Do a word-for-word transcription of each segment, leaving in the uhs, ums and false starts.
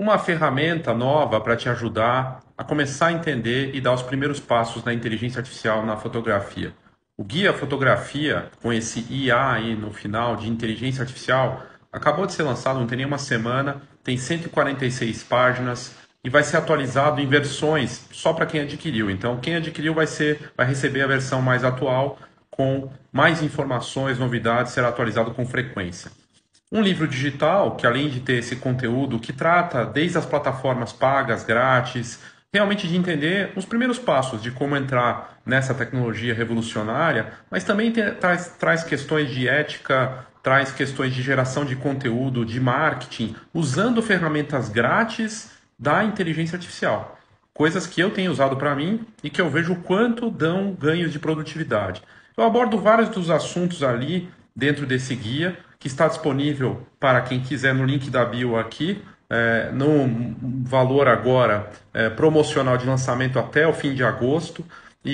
uma ferramenta nova para te ajudar a começar a entender e dar os primeiros passos na inteligência artificial na fotografia. O Guia Fotografia, com esse I A aí no final de inteligência artificial, acabou de ser lançado, não tem nem uma semana, tem cento e quarenta e seis páginas e vai ser atualizado em versões só para quem adquiriu. Então, quem adquiriu vai ser, vai receber a versão mais atual com mais informações, novidades, será atualizado com frequência. Um livro digital que, além de ter esse conteúdo que trata desde as plataformas pagas, grátis, realmente de entender os primeiros passos de como entrar nessa tecnologia revolucionária, mas também te- traz, traz questões de ética, traz questões de geração de conteúdo, de marketing, usando ferramentas grátis da inteligência artificial. Coisas que eu tenho usado para mim e que eu vejo o quanto dão ganhos de produtividade. Eu abordo vários dos assuntos ali dentro desse guia, que está disponível para quem quiser no link da bio aqui, é, no valor agora é, promocional de lançamento até o fim de agosto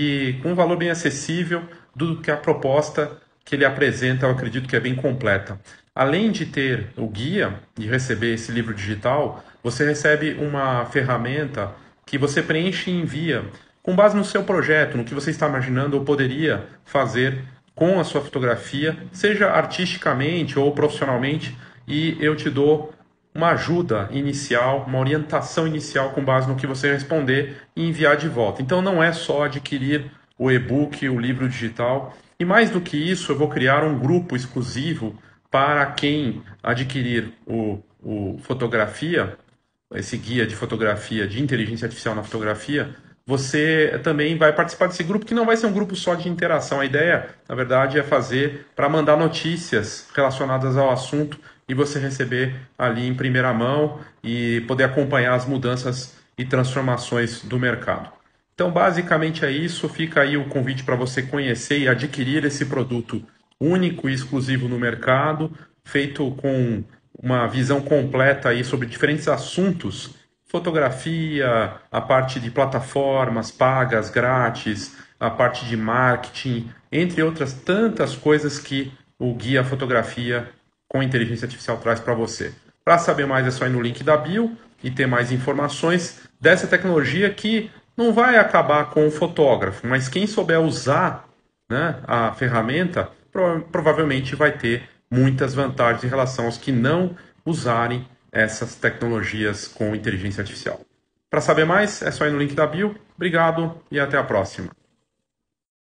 e com um valor bem acessível do que a proposta que ele apresenta, eu acredito que é bem completa. Além de ter o guia e receber esse livro digital, você recebe uma ferramenta que você preenche e envia com base no seu projeto, no que você está imaginando ou poderia fazer com a sua fotografia, seja artisticamente ou profissionalmente, e eu te dou uma ajuda inicial, uma orientação inicial com base no que você responder e enviar de volta. Então não é só adquirir o e-book, o livro digital, e mais do que isso, eu vou criar um grupo exclusivo para quem adquirir o, o fotografia, esse guia de fotografia, de inteligência artificial na fotografia, você também vai participar desse grupo, que não vai ser um grupo só de interação. A ideia, na verdade, é fazer para mandar notícias relacionadas ao assunto e você receber ali em primeira mão e poder acompanhar as mudanças e transformações do mercado. Então, basicamente é isso. Fica aí o convite para você conhecer e adquirir esse produto único e exclusivo no mercado, feito com uma visão completa aí sobre diferentes assuntos, fotografia, a parte de plataformas pagas, grátis, a parte de marketing, entre outras tantas coisas que o Guia Fotografia com inteligência artificial traz para você. Para saber mais é só ir no link da bio e ter mais informações dessa tecnologia que não vai acabar com o fotógrafo, mas quem souber usar, né, a ferramenta pro- provavelmente vai ter muitas vantagens em relação aos que não usarem essas tecnologias com inteligência artificial. Para saber mais, é só ir no link da bio. Obrigado e até a próxima.